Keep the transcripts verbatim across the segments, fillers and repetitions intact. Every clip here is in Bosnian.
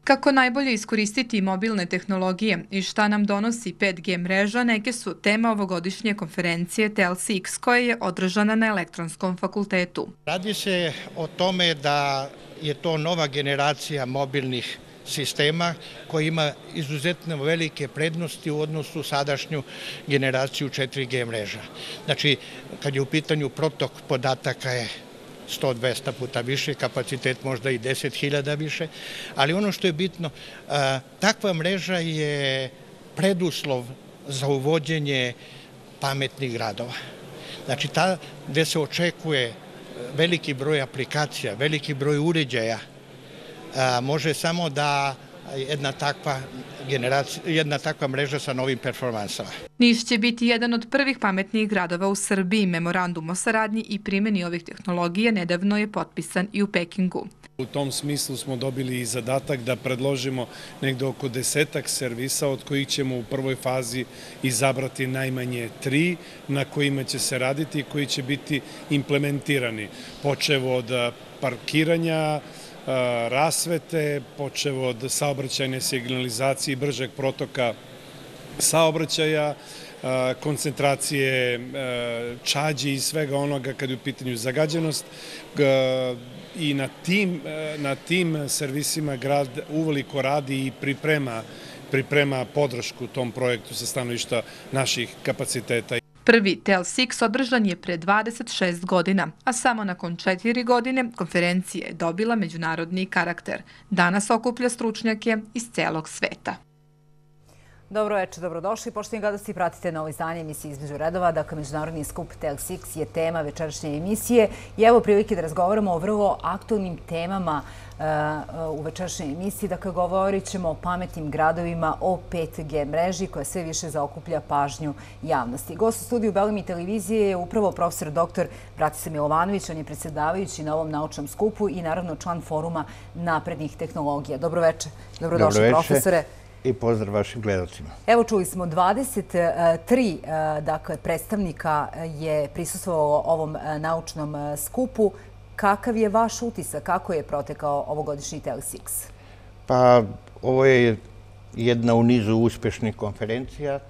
Kako najbolje iskoristiti mobilne tehnologije i šta nam donosi pet G mreža, neke su tema ovogodišnje konferencije Telsiks koja je održana na Elektronskom fakultetu. Radi se o tome da je to nova generacija mobilnih sistema koji ima izuzetno velike prednosti u odnosu sadašnju generaciju četiri G mreža. Znači, kad je u pitanju protok podataka je sto do dvesta puta više, kapacitet možda i deset hiljada više, ali ono što je bitno, takva mreža je preduslov za uvođenje pametnih gradova. Znači, ta gde se očekuje veliki broj aplikacija, veliki broj uređaja, može samo da jedna takva generacija, jedna takva mreža sa novim performansama. Niš će biti jedan od prvih pametnih gradova u Srbiji. Memorandum o saradnji i primjeni ovih tehnologija nedavno je potpisan i u Pekingu. U tom smislu smo dobili i zadatak da predložimo negde oko desetak servisa od kojih ćemo u prvoj fazi izabrati najmanje tri na kojima će se raditi i koji će biti implementirani. Počev od parkiranja, rasvete, počev od saobraćajne signalizacije i bržeg protoka saobraćaja, koncentracije čađi i svega onoga kad je u pitanju zagađenost. I na tim, na tim servisima grad uveliko radi i priprema, priprema podršku tom projektu sa stanovišta naših kapaciteta. Prvi Telsiks održan je pre dvadeset šest godina, a samo nakon četiri godine konferencija je dobila međunarodni karakter. Danas okuplja stručnjake iz celog sveta. Dobro večer, dobrodošli. Poštovani gledalci, pratite novo izdanje emisije Između redova. Dakle, međunarodni skup Telsiks je tema večerašnje emisije. I evo prilike da razgovaramo o vrlo aktualnim temama u večerašnjoj emisiji. Dakle, govorit ćemo o pametnim gradovima, o pet G mreži koja sve više zaokuplja pažnju javnosti. Gost u studiju Belemi televizije je upravo profesor doktor Bratislav Milovanović. On je predsjedavajući na ovom naučnom skupu i naravno član foruma naprednih tehnologija. Dobro večer. Dobrodošli, profesore. I pozdrav vašim gledalcima. Evo čuli smo dvadeset tri dakle, predstavnika je prisustvovalo ovom naučnom skupu. Kakav je vaš utisak? Kako je protekao ovogodišnji Telsiks? Pa ovo je jedna u nizu uspešnih konferencija.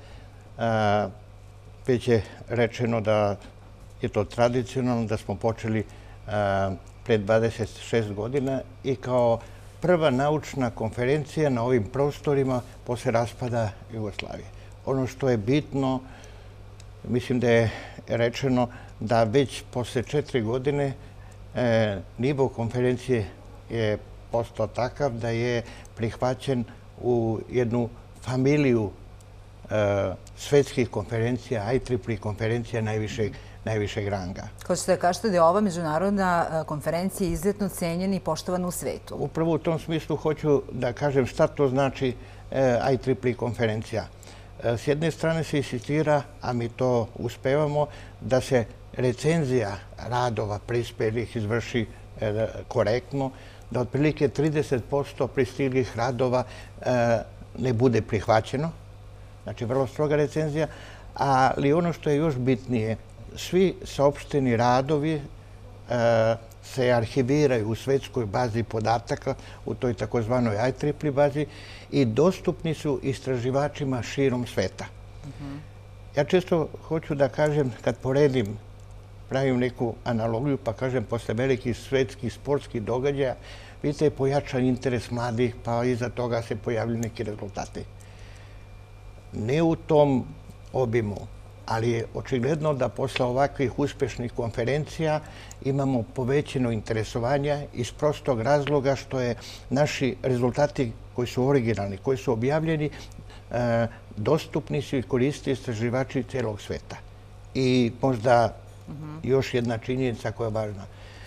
Već je rečeno da je to tradicionalno, da smo počeli pre dvadeset šest godina i kao prva naučna konferencija na ovim prostorima posle raspada Jugoslavije. Ono što je bitno, mislim da je rečeno da već posle četiri godine nivo konferencije je postao takav da je prihvaćen u jednu familiju svetskih konferencija, I triple E konferencija najvišeg najvišeg ranga. Hoćete da kažete da je ova međunarodna konferencija izuzetno cenjena i poštovana u svetu? Upravo u tom smislu hoću da kažem šta to znači I triple E konferencija. S jedne strane se insistira, a mi to uspevamo, da se recenzija radova prispelih izvrši korektno, da otprilike trideset posto pristiglih radova ne bude prihvaćeno. Znači, vrlo stroga recenzija. Ali ono što je još bitnije, svi saopšteni radovi se arhiviraju u svetskoj bazi podataka, u toj takozvanoj I triple E bazi i dostupni su istraživačima širom sveta. Ja često hoću da kažem, kad poredim, pravim neku analogiju, pa kažem, posle velikih svetskih sportskih događaja, vidite je pojačan interes mladih, pa iza toga se pojavljaju neki rezultati. Ne u tom obimu, ali je očigledno da posle ovakvih uspešnih konferencija imamo povećeno interesovanje iz prostog razloga što je naši rezultati koji su originalni, koji su objavljeni, dostupni su i koriste istraživači celog sveta. I možda još jedna činjenica koja je važna.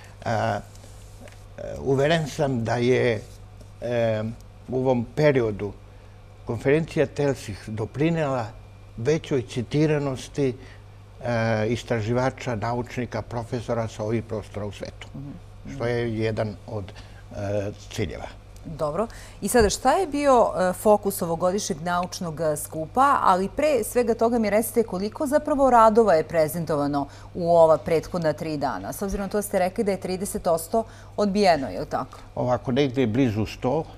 Uveren sam da je u ovom periodu konferencija Telsiks doprinela većoj citiranosti istraživača, naučnika, profesora sa ovih prostora u svetu, što je jedan od ciljeva. Dobro. I sada, šta je bio fokus ovogodišnjeg naučnog skupa, ali pre svega toga mi recite koliko zapravo radova je prezentovano u ova prethodna tri dana? S obzirom na to ste rekli da je trideset posto odbijeno, je li tako? Ovako, negdje je blizu sto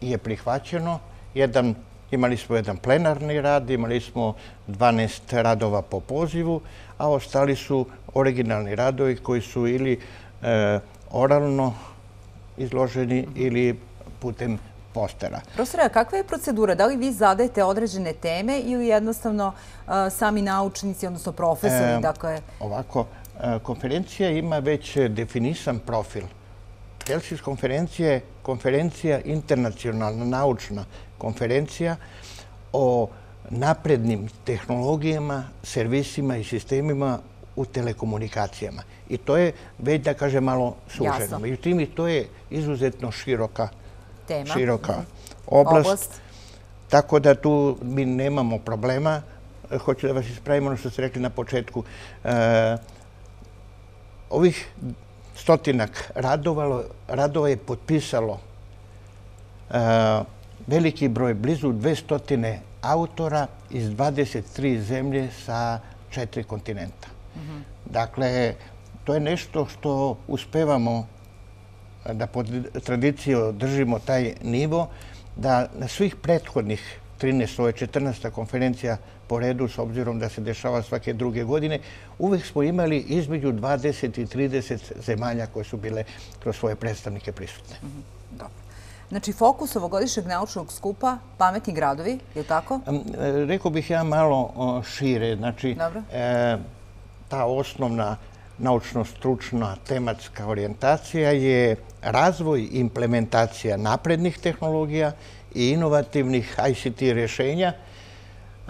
je prihvaćeno. Jedan, imali smo jedan plenarni rad, imali smo dvanaest radova po pozivu, a ostali su originalni radovi koji su ili e, oralno izloženi ili putem postera. Profesore, kakva je procedura? Da li vi zadajete određene teme ili jednostavno a, sami naučnici, odnosno profesori? E, dakle... Ovako, e, konferencija ima već definisan profil. TELSIX konferencija je konferencija, internacionalna naučna konferencija o naprednim tehnologijama, servisima i sistemima u telekomunikacijama. I to je već, da kažem, malo suženo. Međutim, i to je izuzetno široka, Tema. široka oblast. Oblast. Tako da tu mi nemamo problema. Hoću da vas ispravim ono što ste rekli na početku. E, ovih stotinak radova, radova je potpisalo e, veliki broj, blizu dvestotine autora iz dvadeset tri zemlje sa četiri kontinenta. Mm-hmm. Dakle, to je nešto što uspevamo da pod tradiciji održimo taj nivo, da na svih prethodnih trinaest, ovo je četrnaesta konferencija po redu, s obzirom da se dešava svake druge godine, uvek smo imali između dvadeset i trideset zemalja koje su bile kroz svoje predstavnike prisutne. Mm-hmm. Dobro. Znači, fokus ovogodišnjeg naučnog skupa pametni gradovi, je li tako? Rekao bih ja malo šire. Znači, e, ta osnovna naučno-stručna tematska orijentacija je razvoj i implementacija naprednih tehnologija i inovativnih I C T rješenja e,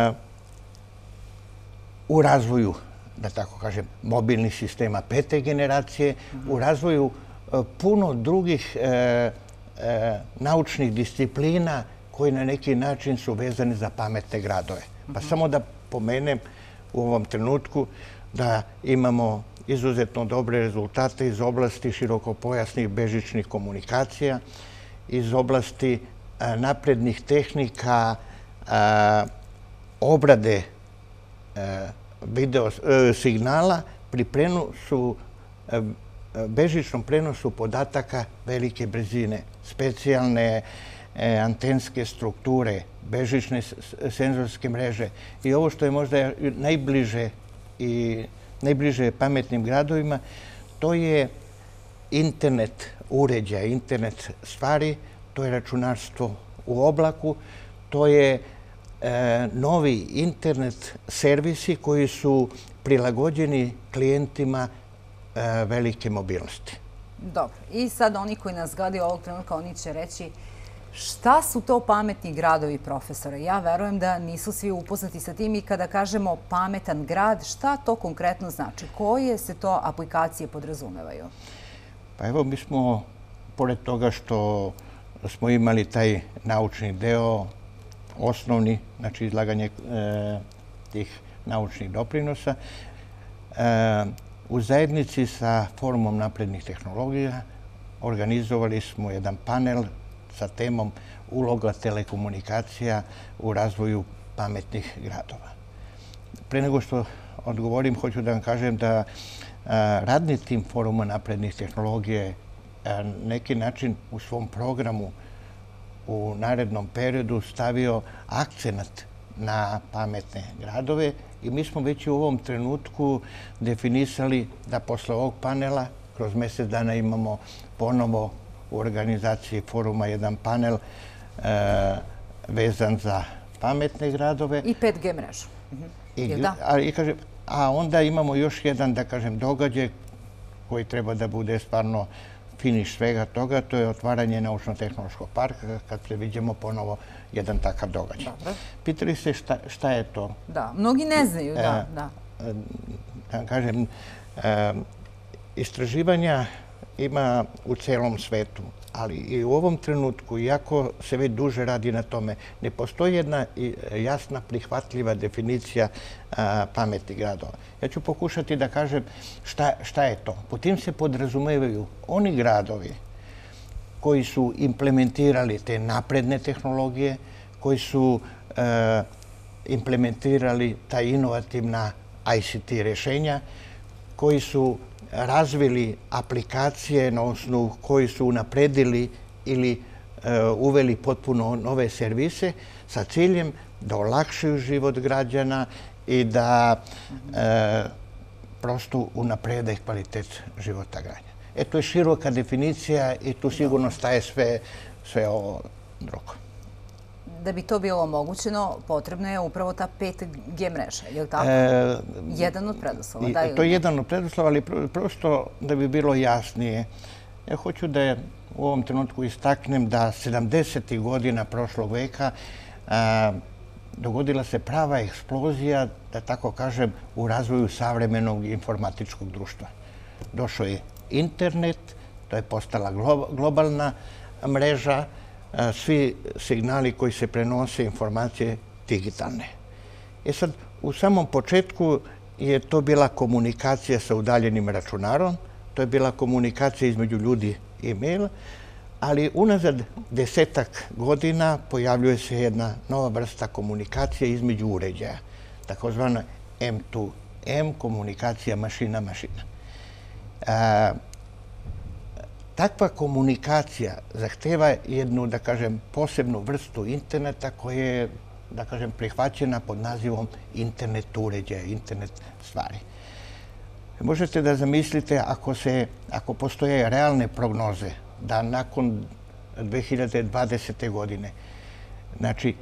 u razvoju, da tako kažem, mobilnih sistema pete generacije, mm-hmm. u razvoju e, puno drugih e, E, naučnih disciplina koji na neki način su vezani za pametne gradove. Pa mm-hmm. samo da pomenem u ovom trenutku da imamo izuzetno dobre rezultate iz oblasti širokopojasnih bežičnih komunikacija, iz oblasti a, naprednih tehnika a, obrade a, video a, signala pri prenosu a, bežičnom prenosu podataka velike brzine, specijalne e, antenske strukture, bežične senzorske mreže i ovo što je možda najbliže i najbliže pametnim gradovima, to je internet uređaja, internet stvari, to je računarstvo u oblaku, to je e, novi internet servisi koji su prilagođeni klijentima velike mobilnosti. Dobro. I sad oni koji nas gledaju ovog trenutka, oni će reći šta su to pametni gradovi, profesore? Ja verujem da nisu svi upoznati sa tim i kada kažemo pametan grad, šta to konkretno znači? Koje se to aplikacije podrazumevaju? Pa evo, mi smo, pored toga što smo imali taj naučni deo, osnovni, znači izlaganje e, tih naučnih doprinosa, e, u zajednici sa Forumom naprednih tehnologija organizovali smo jedan panel sa temom uloga telekomunikacija u razvoju pametnih gradova. Pre nego što odgovorim, hoću da vam kažem da radni tim Foruma naprednih tehnologija je neki način u svom programu u narednom periodu stavio akcenat na pametne gradove i mi smo već u ovom trenutku definisali da posle ovog panela kroz mjesec dana imamo ponovo u organizaciji foruma jedan panel e, vezan za pametne gradove. I pet G mrežu. I, da? a, i kažem, a onda imamo još jedan, da kažem, događaj koji treba da bude stvarno finiš svega toga, to je otvaranje naučno-tehnološkog parka, kad predviđamo ponovo jedan takav događaj. Dobro. Pitali se šta, šta je to? Da, mnogi ne znaju, da. Da, da kažem, e, istraživanja ima u celom svetu, ali i u ovom trenutku, iako se već duže radi na tome, ne postoji jedna jasna, prihvatljiva definicija a, pametnih gradova. Ja ću pokušati da kažem šta, šta je to. Po tim se podrazumevaju oni gradovi koji su implementirali te napredne tehnologije, koji su e, implementirali ta inovativna I C T rješenja, koji su razvili aplikacije na osnovu koji su unapredili ili e, uveli potpuno nove servise sa ciljem da olakšaju život građana i da prosto unaprede kvalitet života građana. E, to je široka definicija i tu sigurno staje sve ovo drugo. Da bi to bilo omogućeno, potrebno je upravo ta pet G mreža, je li tako? Jedan od preduslova, da ili ne? To je jedan od preduslova, ali prosto da bi bilo jasnije. Ja hoću da u ovom trenutku istaknem da sedamdesetih godina prošlog veka dogodila se prava eksplozija, da tako kažem, u razvoju savremenog informatičkog društva. Došao je internet, to je postala globalna mreža, svi signali koji se prenose, informacije digitalne. E sad, u samom početku je to bila komunikacija sa udaljenim računarom, to je bila komunikacija između ljudi i mail, ali unazad desetak godina pojavljuje se jedna nova vrsta komunikacije između uređaja, takozvana em to em, komunikacija mašina-mašina. Takva komunikacija zahteva jednu, da kažem, posebnu vrstu interneta koja je, da kažem, prihvaćena pod nazivom internet uređaja, internet stvari. Možete da zamislite ako postoje realne prognoze da nakon dve hiljade dvadesete. godine, znači,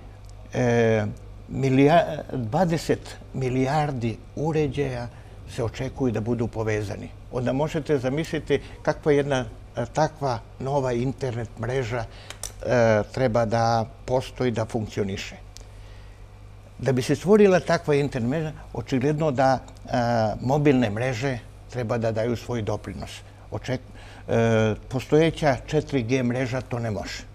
dvadeset milijardi uređaja se očekuju da budu povezani. Onda možete zamisliti kakva jedna takva nova internet mreža treba da postoji, da funkcioniše. Da bi se stvorila takva internet mreža, očigledno da mobilne mreže treba da daju svoj doprinos. Postojeća četiri G mreža to ne može.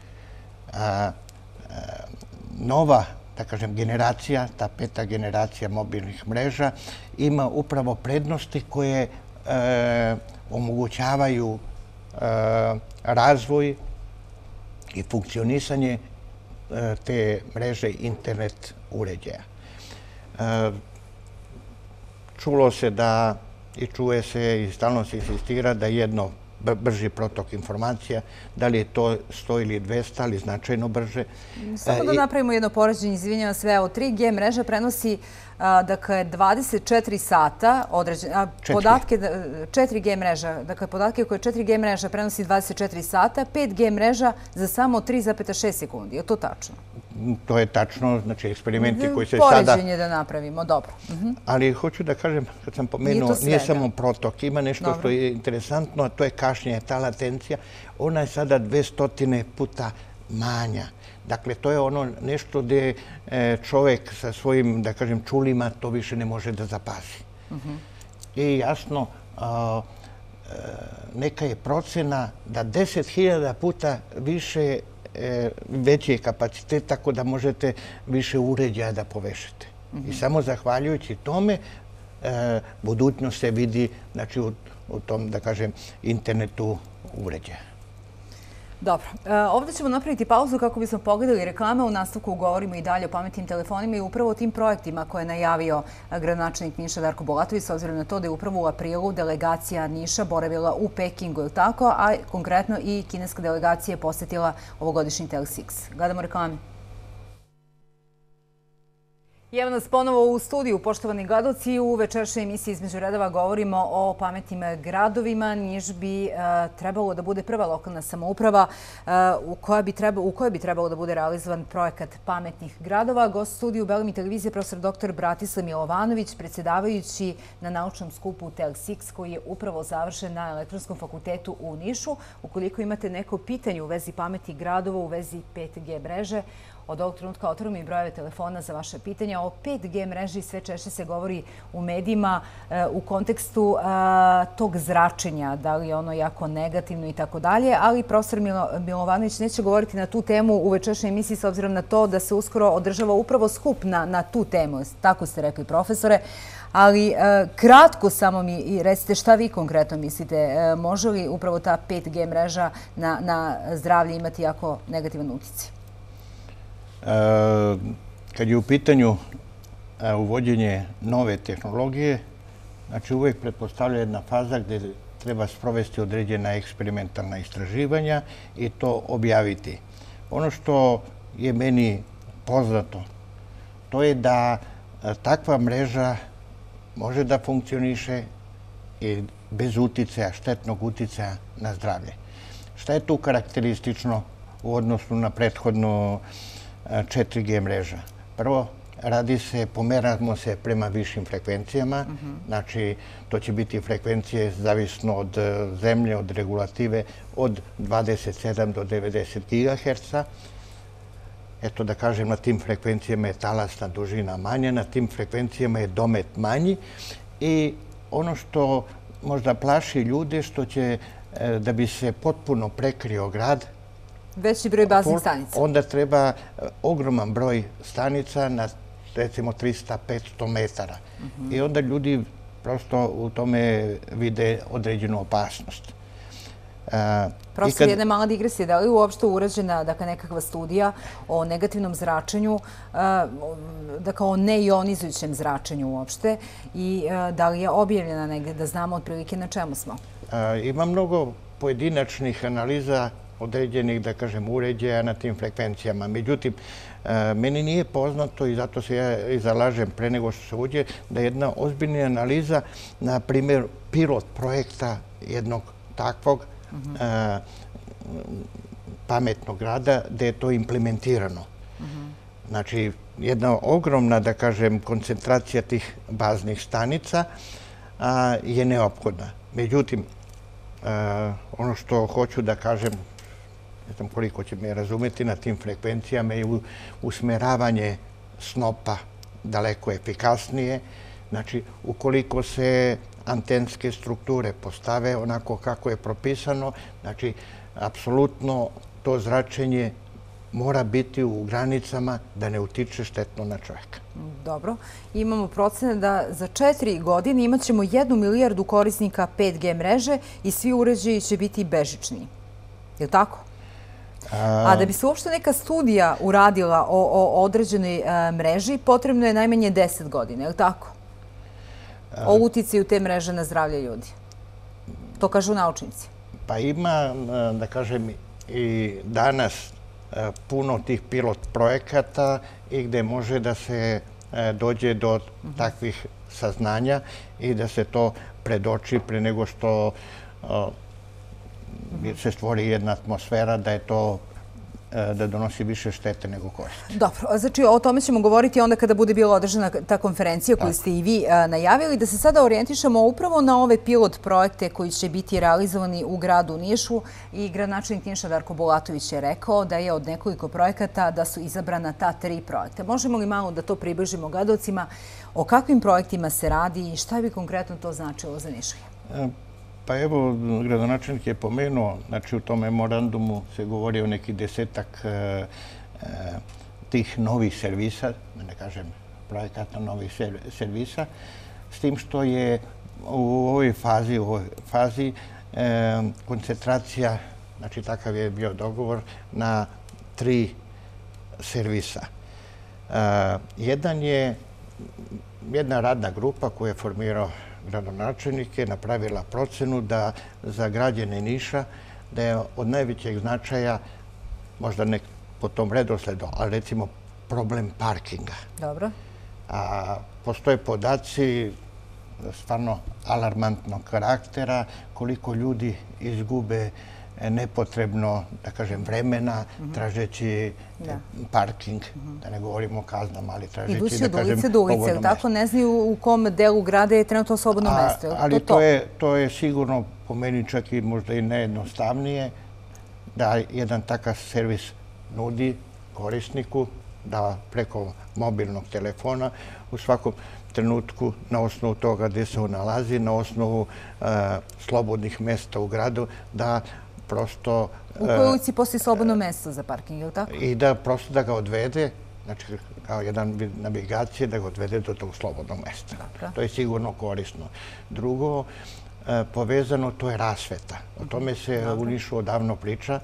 Nova, da kažem, generacija, ta peta generacija mobilnih mreža, ima upravo prednosti koje omogućavaju razvoj i funkcionisanje te mreže internet uređaja. Čulo se da i čuje se i stalno se insistira da jedno brži protok informacija, da li je to sto ili dvesta, ali značajno brže. Samo da napravimo jedno poređenje, izvinjavam sve, o tri G mreža prenosi dakle dvadeset četiri sata, podatke, četiri G mreža, dakle podatke koje četiri G mreža prenosi dvadeset četiri sata, pet G mreža za samo tri zarez šest sekundi. Je to tačno? To je tačno, znači eksperimenti koji se sada... Poređenje da napravimo, dobro. Ali hoću da kažem, kad sam pomenuo, nije samo protok, ima nešto što je interesantno, a to je kašnjenje, ta latencija. Ona je sada dvesta puta manja. Dakle, to je ono nešto gde čovek sa svojim, da kažem, čulima to više ne može da zapazi. I jasno, neka je procena da deset hiljada puta više veći je kapacitet, tako da možete više uređaja da povežete. I samo zahvaljujući tome budućnost se vidi u tom, da kažem, internetu uređaja. Dobro. Ovdje ćemo napraviti pauzu kako bismo pogledali reklame. U nastavku govorimo i dalje o pametnim telefonima i upravo o tim projektima koje je najavio gradonačelnik Niša Darko Bulatović, s obzirom na to da je upravo u aprilu delegacija Niša boravila u Pekingu, je li tako? A konkretno i kineska delegacija je posjetila ovogodišnji Telesix. Gledamo reklame. I evo nas ponovo u studiju, poštovani gledalci. U večerašnjoj emisiji Između redova govorimo o pametnim gradovima. Niš bi trebalo da bude prva lokalna samouprava u kojoj bi trebalo da bude realizovan projekat pametnih gradova. Gost studiju Belimi televizije profesor doktor Bratislav Milovanović, predsjedavajući na naučnom skupu Telesix koji je upravo završen na Elektronskom fakultetu u Nišu. Ukoliko imate neko pitanje u vezi pametnih gradova, u vezi pet G mreže, od ovog trenutka otvorimo i brojeve telefona za vaše pitanja. O pet G mreži sve češće se govori u medijima u kontekstu tog zračenja, da li je ono jako negativno i tako dalje, ali profesor Milovanović neće govoriti na tu temu u večerašnjoj emisiji s obzirom na to da se uskoro održava upravo skup na tu temu. Tako ste rekli, profesore. Ali kratko samo mi recite šta vi konkretno mislite. Može li upravo ta pet G mreža na zdravlje imati jako negativan utjecaj? Kad je u pitanju uvođenje nove tehnologije, znači uvijek pretpostavlja jedna faza gdje treba sprovesti određena eksperimentalna istraživanja i to objaviti. Ono što je meni poznato, to je da takva mreža može da funkcioniše i bez uticaja, štetnog uticaja na zdravlje. Šta je tu karakteristično u odnosu na prethodno četiri G mreža? Prvo, radi se, pomeramo se prema višim frekvencijama, znači to će biti frekvencije zavisno od zemlje, od regulative, od dvadeset sedam do devedeset gigaherca. Eto da kažem, na tim frekvencijama je talasna dužina manja, na tim frekvencijama je domet manji i ono što možda plaši ljude, što će, da bi se potpuno prekrio grad, veći broj baznih stanica. Onda treba ogroman broj stanica na recimo trista do petsto metara. I onda ljudi prosto u tome vide određenu opasnost. Prosto jedna mala digresija, da li je uopšte urađena nekakva studija o negativnom zračenju, dakle o neionizujućem zračenju uopšte i da li je objavljena negdje, da znamo otprilike na čemu smo? Ima mnogo pojedinačnih analiza određenih, da kažem, uređaja na tim frekvencijama. Međutim, meni nije poznato i zato se ja i zalažem pre nego što se uđe, da je jedna ozbiljna analiza, na primjer, pilot projekta jednog takvog pametnog grada gde je to implementirano. Znači, jedna ogromna, da kažem, koncentracija tih baznih stanica je neophodna. Međutim, ono što hoću da kažem, ne znam koliko će me razumeti, na tim frekvencijama je usmeravanje snopa daleko efikasnije. Znači, ukoliko se antenske strukture postave onako kako je propisano, znači, apsolutno to zračenje mora biti u granicama da ne utiče štetno na čovjeka. Dobro. Imamo procene da za četiri godine imat ćemo jednu milijardu korisnika pet G mreže i svi uređaji će biti bežični. Je li tako? A da bi se uopšte neka studija uradila o određenoj mreži, potrebno je najmanje deset godina. Je li tako? O uticaju te mreže na zdravlje ljudi. To kažu naučnici. Pa ima, da kažem, i danas puno tih pilot projekata i gde može da se dođe do takvih saznanja i da se to predoči pre nego što se stvori jedna atmosfera da je to da donosi više štete nego koristi. Dobro, znači o tome ćemo govoriti onda kada bude bila održana ta konferencija koju ste i vi najavili. Da se sada orijentišemo upravo na ove pilot projekte koji će biti realizovani u gradu Nišu i gradonačelnik Niša Darko Bulatović je rekao da je od nekoliko projekata da su izabrana ta tri projekta. Možemo li malo da to približimo gledalcima? O kakvim projektima se radi i šta bi konkretno to značilo za Nišlije? Pa evo, gradonačelnik je pomenuo, znači u tom memorandumu se govori o neki desetak tih novih servisa, da ne kažem projekata novih servisa, s tim što je u ovoj fazi, u ovoj fazi koncentracija, znači takav je bio dogovor, na tri servisa. Jedan je jedna radna grupa koju je formirao gradonačelnik je napravila procenu da za građane Niša da je od najvećeg značaja, možda ne po tom redosledu, ali recimo problem parkinga. Dobro. Postoje podaci stvarno alarmantnog karaktera, koliko ljudi izgube nepotrebno, da kažem, vremena tražeći parking, da ne govorimo o kaznama, ali tražeći, da kažem, slobodno mesto. Idući od ulice do ulice, tako ne znaju u kom delu grada je trenutno slobodno mesto. Ali to je sigurno po meni čak i možda i nejednostavnije da jedan takav servis nudi korisniku da preko mobilnog telefona u svakom trenutku na osnovu toga gde se on nalazi, na osnovu slobodnih mesta u gradu, da prosto... U kojoj ulici postoji slobodno mesto za parking, je li tako? I da prosto da ga odvede, znači kao jedan vid navigacije, da ga odvede do tog slobodnog mesta. To je sigurno korisno. Drugo, povezano, to je rasveta. O tome se u Nišu odavno priča.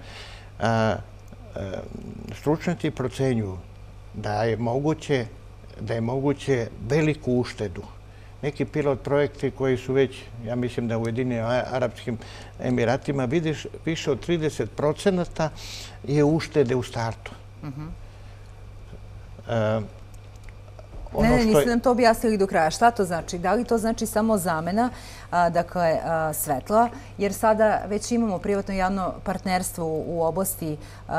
Stručnjaci procenjuju da je moguće da je moguće veliku uštedu neki pilot projekti koji su već, ja mislim da u Ujedinjenim Arapskim Emiratima, vidiš, više od trideset procenata je uštede u startu. Ne, ne, niste nam to objasnili do kraja. Šta to znači? Da li to znači samo zamena, dakle, svetla, jer sada već imamo privatno-javno partnerstvo u oblasti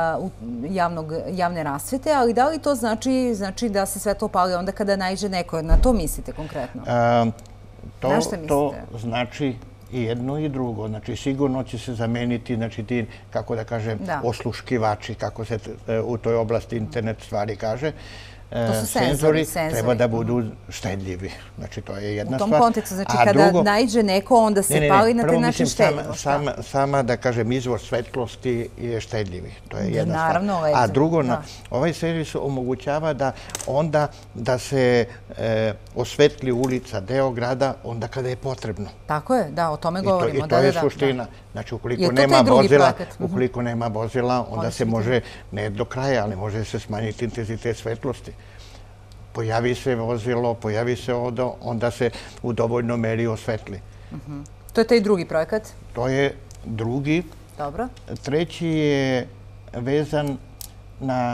javne rasvete, ali da li to znači da se svetlo pali onda kada naiđe neko? Na to mislite konkretno? Na šta mislite? To znači i jedno i drugo. Znači, sigurno će se zameniti, znači, ti, kako da kažem, osluškivači, kako se u toj oblasti internet stvari kaže. Senzori treba da budu štedljivi. Znači, to je jedna stvar. U tom kontekstu, znači, kada naiđe neko, onda se pali na te način štedljivo. Sama, da kažem, izvor svetlosti je štedljivi. To je jedna stvar. A drugo, ovaj servis omogućava da onda da se osvetli ulica, deo grada, onda kada je potrebno. Tako je, da, o tome govorimo. I to je suština. Znači, ukoliko nema vozila, ukoliko nema vozila, onda se može, ne do kraja, ali može se smanjiti intenzitet svetlosti. Pojavi se vozilo, pojavi se odo, onda se u dovoljno meri osvetli. To je taj drugi projekat? To je drugi. Dobro. Treći je vezan na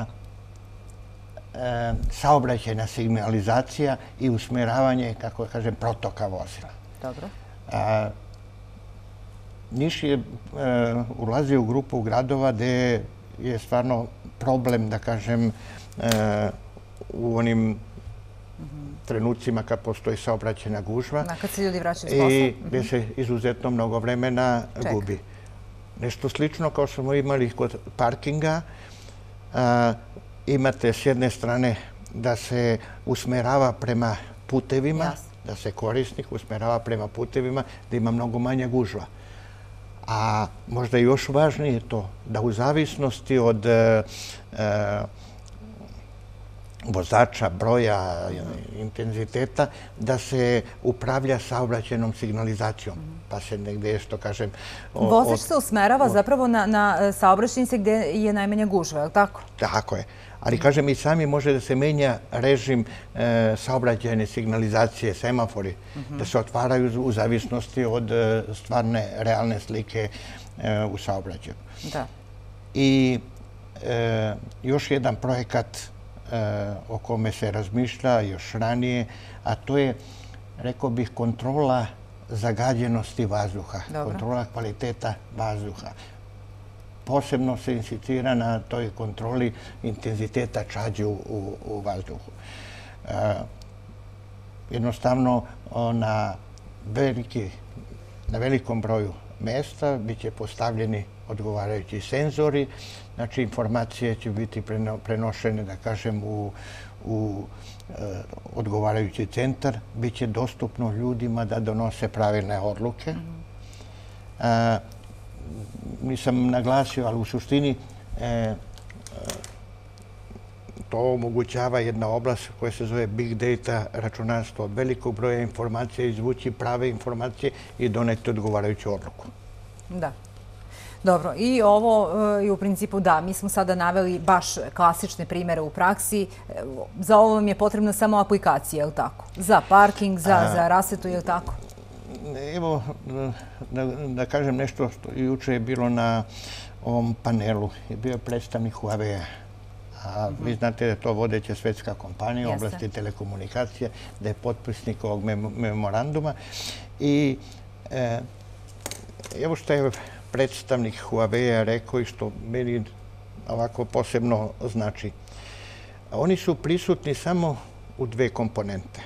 saobraćajna signalizacija i usmjeravanje, kako da kažem, protoka vozila. Dobro. Niš je ulazio u grupu gradova gde je stvarno problem, da kažem, u onim trenucima kad postoji saobraćajna gužva. Kad se ljudi vraćaju s posla. I gde se izuzetno mnogo vremena gubi. Nešto slično kao što smo imali kod parkinga. Imate s jedne strane da se usmerava prema putevima, da se korisnik usmerava prema putevima, da ima mnogo manja gužva. A možda još važnije je to da u zavisnosti od vozača, broja, intenziteta, da se upravlja saobraćajnom signalizacijom. Pa se negdje, što kažem... Vozač se usmerava zapravo na saobraćajnice gdje je najmanja gužva, je li tako? Tako je. Ali, kažem, i sami može da se menja režim saobraćajne signalizacije, semafori, da se otvaraju u zavisnosti od stvarne, realne slike u saobraćaju. Da. I još jedan projekat o kome se razmišlja još ranije, a to je, rekao bih, kontrola zagađenosti vazduha, kontrola kvaliteta vazduha. Posebno se insistira na toj kontroli intenziteta čađe u vazduhu. Jednostavno, na velikom broju mesta biće postavljeni odgovarajući senzori, znači informacije će biti prenošene, da kažem, u odgovarajući centar, bit će dostupno ljudima da donose pravilne odluke. Nisam naglasio, ali u suštini to omogućava jedna oblast koja se zove Big Data, računarstvo, od velikog broja informacija, izvući prave informacije i doneti odgovarajuću odluku. Da. Dobro, i ovo je u principu da, mi smo sada naveli baš klasične primjere u praksi. Za ovo vam je potrebna samo aplikacija, je li tako? Za parking, za rasvetu, je li tako? Evo, da kažem nešto što juče je bilo na ovom panelu. Je bio predstavnik Huawei-a. A vi znate da je to vodeća svetska kompanija u oblasti telekomunikacije, da je potpisnik ovog memoranduma. I evo što je predstavnik Huawei-a rekao i što meni ovako posebno znači. Oni su prisutni samo u dve komponente.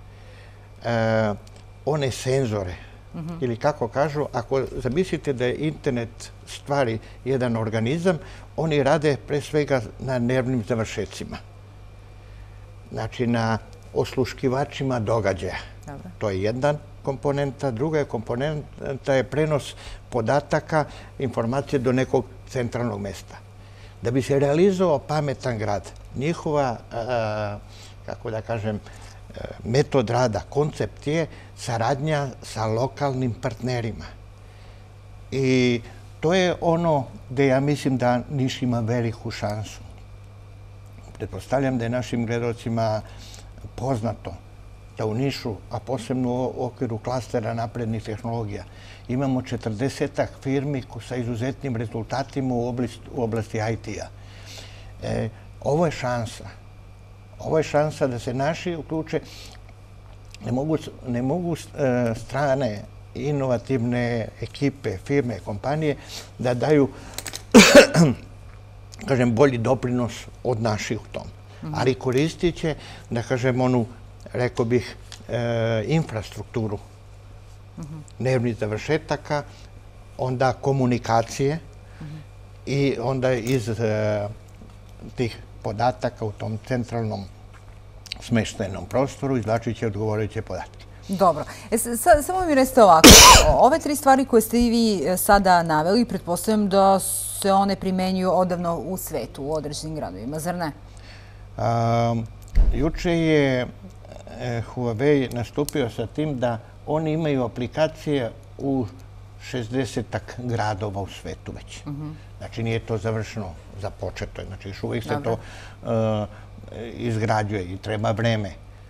One senzore, ili kako kažu, ako zamislite da je internet stvari jedan organizam, oni rade pre svega na nervnim završecima. Znači na osluškivačima događaja. To je jedan komponenta. Druga je komponenta je prenos podataka, informacije do nekog centralnog mesta. Da bi se realizovao pametan grad, njihova, kako da kažem, metod rada, koncept je saradnja sa lokalnim partnerima. I to je ono gde ja mislim da Niš ima veliku šansu. Pretpostavljam da je našim gledalcima poznato da u Nišu, a posebno u okviru klastera naprednih tehnologija, imamo četrdesetak firmi sa izuzetnim rezultatima u oblasti I T-a. Ovo je šansa. Ovo je šansa da se naši uključe. Ne mogu strane inovativne ekipe, firme, kompanije da daju, kažem, bolji doprinos od naših u tom. Ali koristit će, da kažem, onu, rekao bih, infrastrukturu nervnih završetaka, onda komunikacije i onda iz tih podataka u tom centralnom smeštajnom prostoru izvlačit će odgovarajuće podatke. Dobro. Samo mi recite ovako. Ove tri stvari koje ste i vi sada naveli, pretpostavljam da se one primenjuju odavno u svetu, u određenim gradovima, zar ne? Juče je Huawei nastupio sa tim da oni imaju aplikacije u šezdesetak gradova u svetu već. Znači, nije to završeno, započeto je. Znači, još uvijek se to izgrađuje i treba vreme.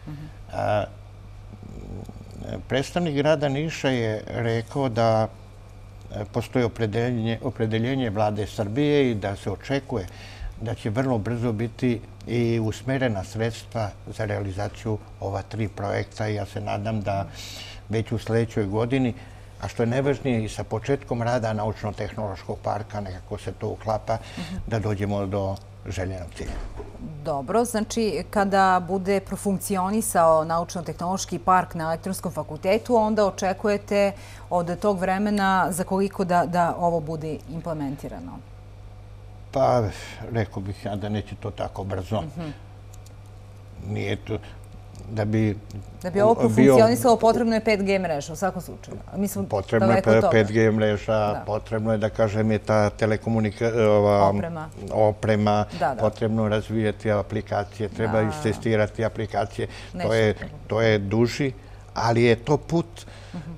Predstavnik grada Niša je rekao da postoji opredeljenje vlade Srbije i da se očekuje da će vrlo brzo biti i usmerena sredstva za realizaciju ova tri projekta. Ja se nadam da već u sljedećoj godini, a što je najvažnije i sa početkom rada naučno-tehnološkog parka, nekako se to uklapa, da dođemo do željenog cilja. Dobro, znači kada bude profunkcionisao naučno-tehnološki park na Elektronskom fakultetu, onda očekujete od tog vremena za koliko da ovo bude implementirano? Pa, rekao bih ja da neće to tako brzo. Nije to... Da bi... Da bi ovo profunkcionisalo, potrebno je pet G mreža, u svakom slučaju. Potrebno je pet G mreža, potrebno je, da kažem, je ta telekomunikacija, oprema, potrebno razvijati aplikacije, treba istestirati aplikacije. To je duži, ali je to put,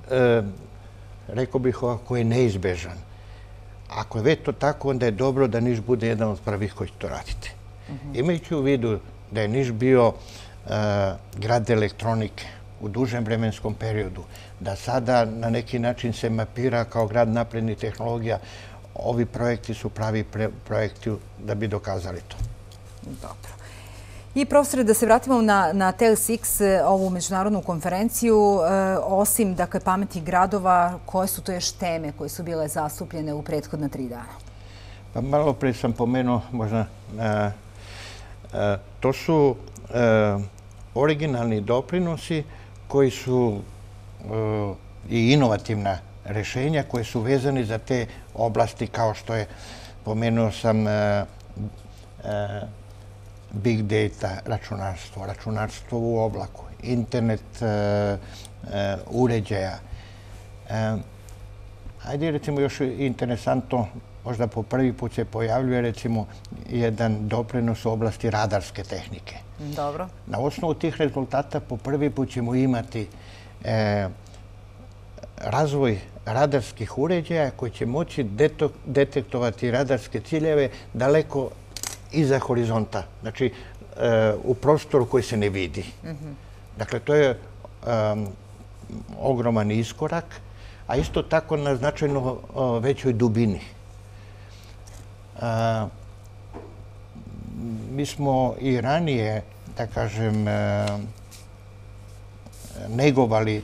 rekao bih ovako, je neizbežan. Ako je već to tako, onda je dobro da Niš bude jedan od prvih koji će to raditi. Imajući u vidu da je Niš bio grad elektronike u dužem vremenskom periodu, da sada na neki način se mapira kao grad naprednih tehnologija, ovi projekti su pravi projekti da bi dokazali to. Dobro. I profesore, da se vratimo na T L S X, ovu međunarodnu konferenciju, osim dakle pametnih gradova, koje su to još teme koje su bile zastupljene u prethodna tri dana? Pa malo pre sam pomenuo, možda, to su originalni doprinosi koji su i inovativna rešenja koje su vezani za te oblasti kao što je, pomenuo sam, big data, računarstvo, računarstvo u oblaku, internet uređaja. Ajde, recimo, još interesantno, možda po prvi put se pojavljuje, recimo, jedan doprinos u oblasti radarske tehnike. Dobro. Na osnovu tih rezultata po prvi put ćemo imati razvoj radarskih uređaja koji će moći detektovati radarske ciljeve daleko iza horizonta, znači u prostoru koji se ne vidi. Dakle, to je ogroman iskorak, a isto tako na značajno većoj dubini. Mi smo i ranije, da kažem, negovali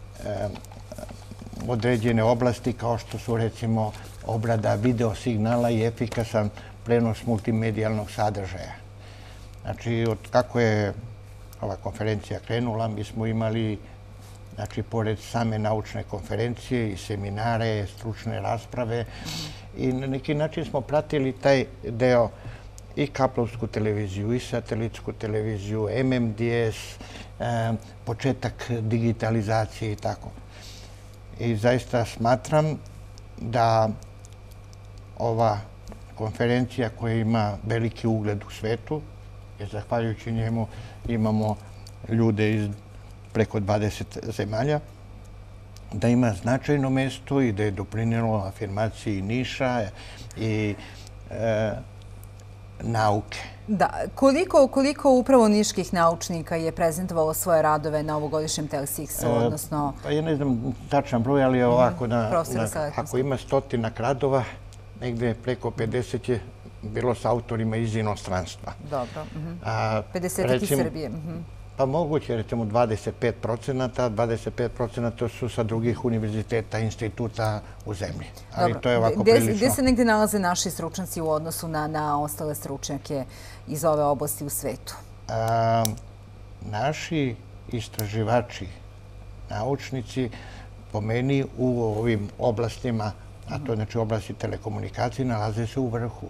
određene oblasti kao što su, recimo, obrada videosignala i efikasan prenos multimedijalnog sadržaja. Znači, od kako je ova konferencija krenula, mi smo imali, znači, pored same naučne konferencije i seminare, stručne rasprave i na neki način smo pratili taj deo i kablovsku televiziju, i satelitsku televiziju, M M D S, početak digitalizacije i tako. I zaista smatram da ova konferencija koja ima veliki ugled u svetu, jer zahvaljujući njemu imamo ljude iz preko dvadeset zemalja, da ima značajno mesto i da je doprinelo afirmaciji Niša i nauke. Da, koliko, koliko upravo niških naučnika je prezentovalo svoje radove na ovogodišnjem Telsiksu, odnosno... Pa ja ne znam tačan broj, ali ovako, na, Profesora na, Seletinskog. ako ima stotina radova, negde preko pedeset je bilo sa autorima iz inostranstva. Dobro. A, pedeset iz recimo, Srbije. Mhm. Pa moguće, recimo dvadeset pet procenata, dvadeset pet procenata su sa drugih univerziteta, instituta u zemlji. Ali Dobro. to je ovako Gde- prilično... Gde se negde nalaze naši stručnjaci u odnosu na, na ostale stručnjake iz ove oblasti u svetu? A, naši istraživači, naučnici, po meni u ovim oblastima, a to je znači oblasti telekomunikacije, nalaze se u vrhu.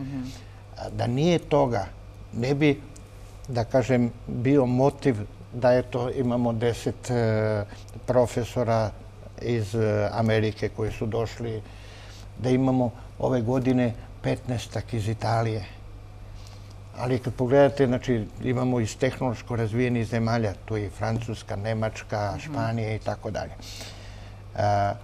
A da nije toga, ne bi, da kažem, bio motiv da je to, imamo deset e, profesora iz e, Amerike koji su došli, da imamo ove godine petnaestak iz Italije. Ali kad pogledate, znači, imamo iz tehnološko razvijenih zemalja, tu je i Francuska, Nemačka, Španija i tako dalje. A,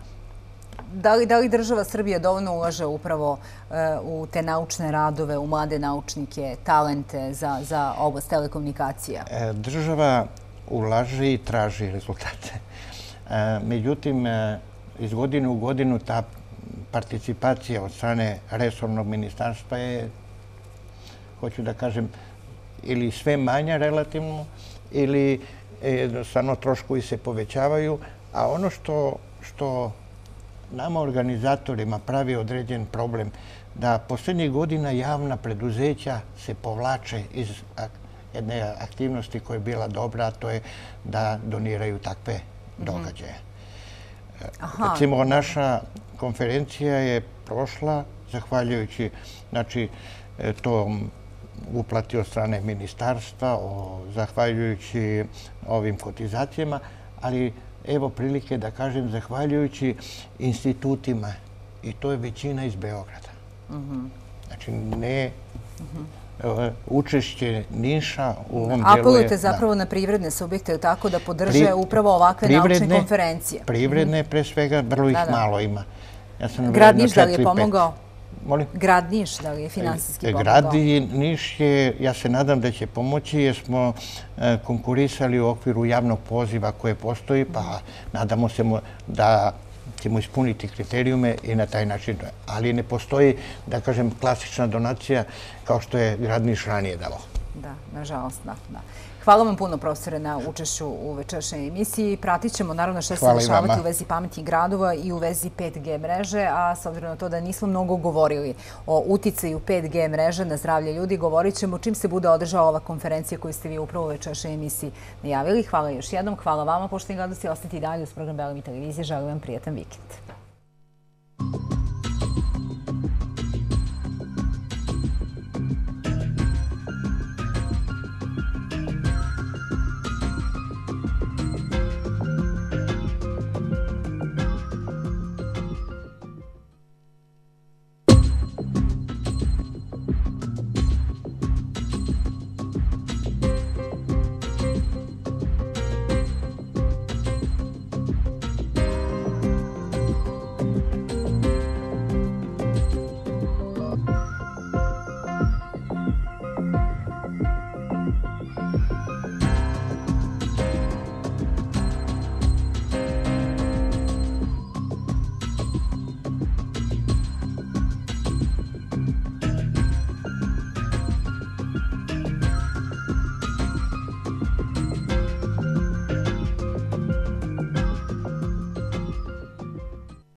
Da li, da li država Srbija dovoljno ulaže upravo e, u te naučne radove, u mlade naučnike, talente za, za oblast telekomunikacija? e, država ulaže i traži rezultate. E, međutim, e, iz godine u godinu ta participacija od strane resornog ministarstva je, hoću da kažem, ili sve manja relativno, ili jednostavno troškovi se povećavaju, a ono što, što nama organizatorima pravi određen problem, da posljednjih godina javna preduzeća se povlače iz jedne aktivnosti koja je bila dobra, a to je da doniraju takve događaje. Aha. Recimo, naša konferencija je prošla zahvaljujući, znači, tom uplati od strane ministarstva, o, zahvaljujući ovim kotizacijama, ali evo prilike da kažem zahvaljujući institutima, i to je većina iz Beograda. Znači, ne učešće Niša u ovom dijelu je... Apelujete zapravo na privredne subjekte, tako da podrže upravo ovakve naučne konferencije. Privredne, pre svega, vrlo ih malo ima. Grad Niš da li je pomogao? Molim? Grad Niš da li je finansijski pomogao? Grad Niš je, ja se nadam da će pomoći, jer smo konkurisali u okviru javnog poziva koje postoji, pa nadamo se da ćemo ispuniti kriterijume i na taj način. Ali ne postoji, da kažem, klasična donacija kao što je Grad Niš ranije dao. Da, nažalost, da. Hvala vam puno, profesore, na učešću u večerašnjoj emisiji. Pratit ćemo naravno što se dešavati u vezi pametnih gradova i u vezi pet G mreže, a s obzirom na to da nismo mnogo govorili o uticaju pet G mreže na zdravlje ljudi, govorit ćemo čim se bude održala ova konferencija koju ste vi upravo u večerašnjoj emisiji najavili. Hvala još jednom, hvala vama, poštovani gledaoci, ostati i dalje uz program Bela mi televizije. Želim vam prijetan vikend.